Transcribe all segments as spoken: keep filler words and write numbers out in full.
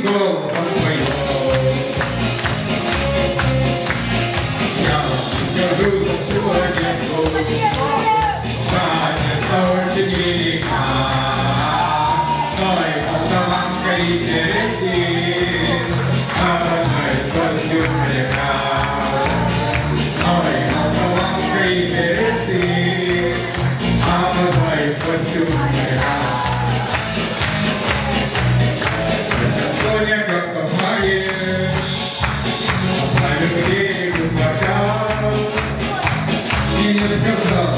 голосом поет. Я скажу за сегодня, станется очень велика, но и молдаванка интересен, обожает костюм моряка. Ой, молдаванка интересен, обожает костюм моряка. Соня как попадет, на берегу бокал, и не сказал.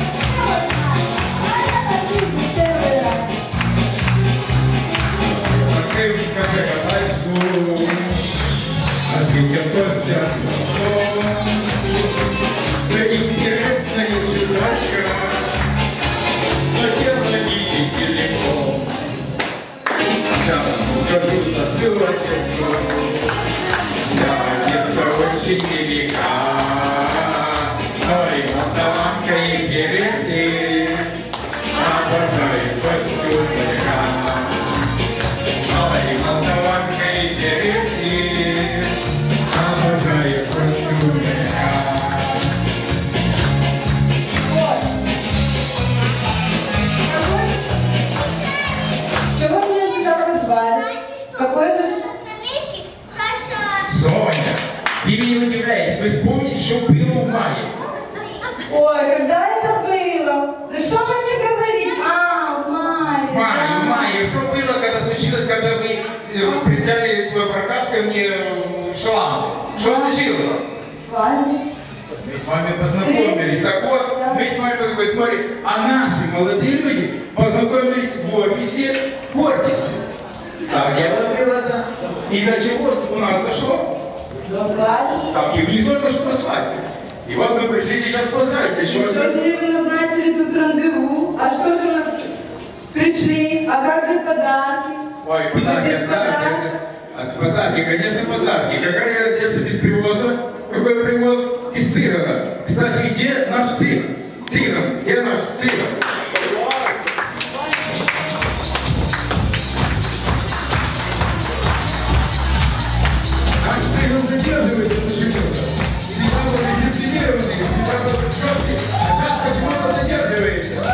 Открыв кафе-катайку, ответил Костя снова. Да интересно, не чудачка, но дело видите легко. Скажу на стюардессу, стюардесса очень велика, ой, молдаванка интересен, обожает костюм моряка. Ой, молдаванка интересен, обожает костюм моряка. Чего меня сюда позвали? Какой же... Соня, ты меня не удивляете, вы вспомните, что было в мае. Ой, когда это было? Да что вы мне говорите? А, в мае. В мае, да. в мае. Что было, когда случилось, когда вы э, представили свой проказ ко мне в Шаламу? Что случилось? Свадьба. Мы с вами познакомились. Так вот, мы с вами познакомились, а наши молодые люди познакомились в офисе Кортикса. Так дело было, да. И до чего у нас дошло? До свадьбы. Так, и у них только что свадьба. И вот мы пришли сейчас поздравить. Для И чего? что же вы назначили тут рандеву? А что же у нас пришли? А как же подарки? Ой, подарки, Без оставьте. А подарки, конечно, подарки. Какая детство без привоза? Какой привоз из Цигана? Кстати, где наш Циган? Циган, где наш Циган? Наш Циган задерживается почему-то. Всегда был дисциплинированный, всегда был четкий, а так почему-то задерживается.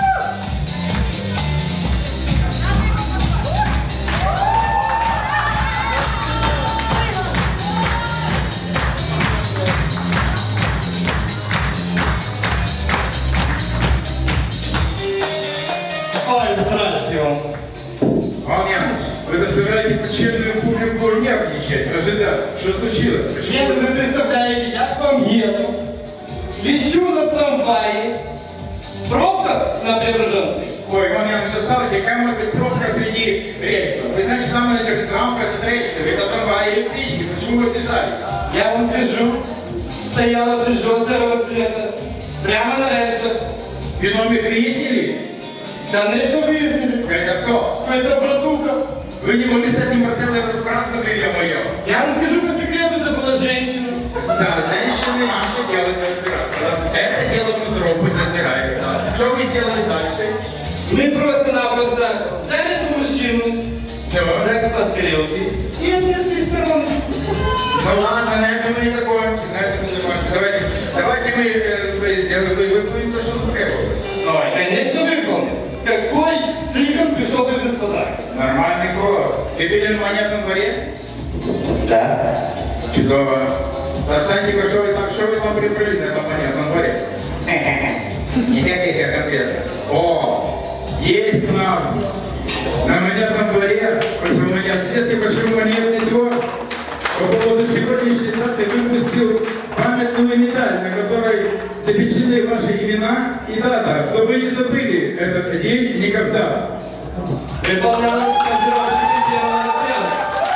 Ой, здравствуйте вам. Ваня, вы заставляете почтенную публику нервничать, ожидать. Что случилось? Нет, вы представляете, я к вам еду, лечу на трамвае, пробка на Преображенской. Ой, Ваня, что стало? Какая может быть пробка среди рельсов? Вы знаете, самое это транспорт, это рельсы, это трамвай и электрички. Почему вы связались? Я вам скажу, стояла Peugeot серого цвета, прямо на рельсах. Виномик выяснили? Конечно, выяснили. Это кто? Это братуха. Вы не могли с этим брателлой разобраться, дитя мое? Я вам скажу по секрету, это была женщина. Да, женщины наше дело не разбираться. Это дело мусоров, пусть разбирается. Что вы сделали дальше? Мы просто-напросто взяли эту мужчину, Чего? взяли под тарелки и отнесли в стороночку. Ну ладно, на этом мы не закончим, на этом мы не закончим. Давайте, давайте мы э, сделаем, вы выполним то, что требовалось. Ой, конечно, выполнен. Какой циган пришел бы без подарка? Нормальный город. Ты видел в монетном дворе? Да. Чудово. Достаньте-ка, что вы там, что вы там приобрели на этом монетном дворе? Никаких конкретных. О, есть у нас на монетном дворе, почему монет, если почему монетный двор по поводу сегодняшней даты выпустил памятную медаль, на которой запечатлены ваши имена и дата, чтобы вы не забыли этот день никогда. Выполнялась командировочная первого отряда.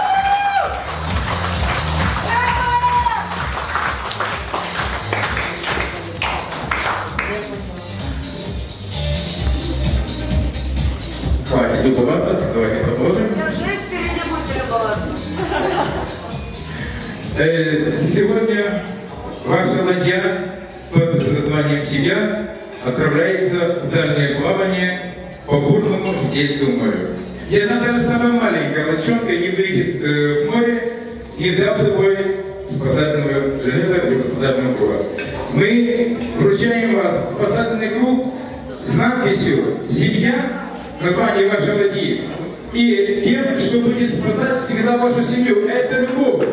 Хватит любоваться, давайте продолжим. Держись, впереди будет любоваться. Э, Сегодня ваша ладья под названием «Себя» отправляется в дальнее плавание по бурному Житейскому морю. И она даже самая маленькая лодчонка не выйдет э, в море, не взяв с собой спасательного жилета, либо спасательного круга. Мы вручаем вас спасательный круг с надписью «Семья», название вашей ладьи, и тем, что будет спасать всегда вашу семью. Это любовь.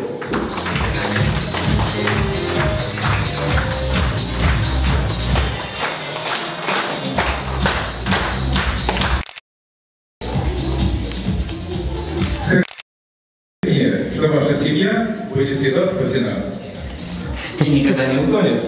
Что ваша семья будет всегда спасена. И никогда не утонет.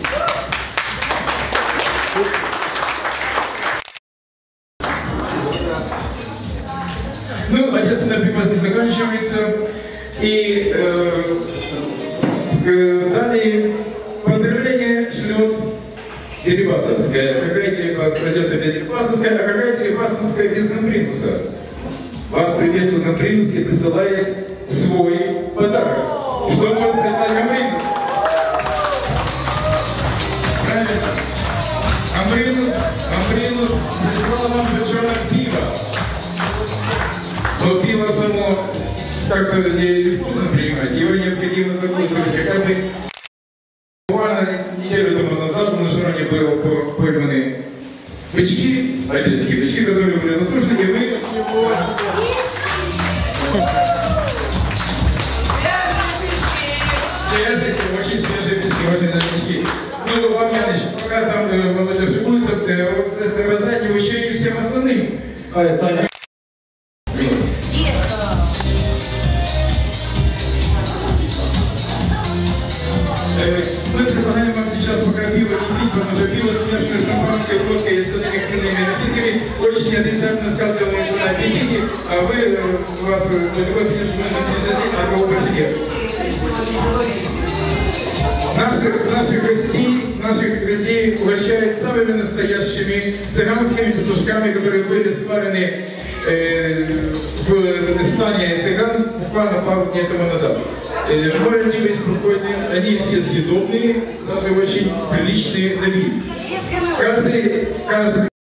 Ну, ответственно приказ не заканчивается. И э, э, далее поздравление шлет Дерибасовская. Какая Дерибасовская без Дерибасовская, а какая Дерибасовская без Гамбринуса? Вас приветствует Гамбринус и присылает свой подарок. Что может прислать Гамбринус? Правильно. Гамбринус, Гамбринус прислал вам бочонок пива. Но пиво само, так сказать, не вкусно принимать, его необходимо закусывать. Хотя бы буквально неделю тому назад на Жироне были пойманы бычки, одесские бычки, которые были заслужены, и вы... Свежие, очень свежие бычки, очень бычки. Ну, вам, Яныч, пока там э, молодежь будет, э, вот это раздать его еще и всем остальным. Ай, Саня. Мы предлагаем вам сейчас пока пиво не пить, потому что пиво смешанное с шампанской водкой и остальными хмельными напитками очень отрицательно сказывается на аппетите, а вы, у вас такой аппетит, что можно не сосед, а кого больше нет. Наших, наших гостей, наших гостей угощают самыми настоящими цыганскими петушками, которые были сварены э, в стане цыган буквально пару дней тому назад. Можете быть спокойны, они все съедобные, даже очень приличные на вид. Каждый, каждый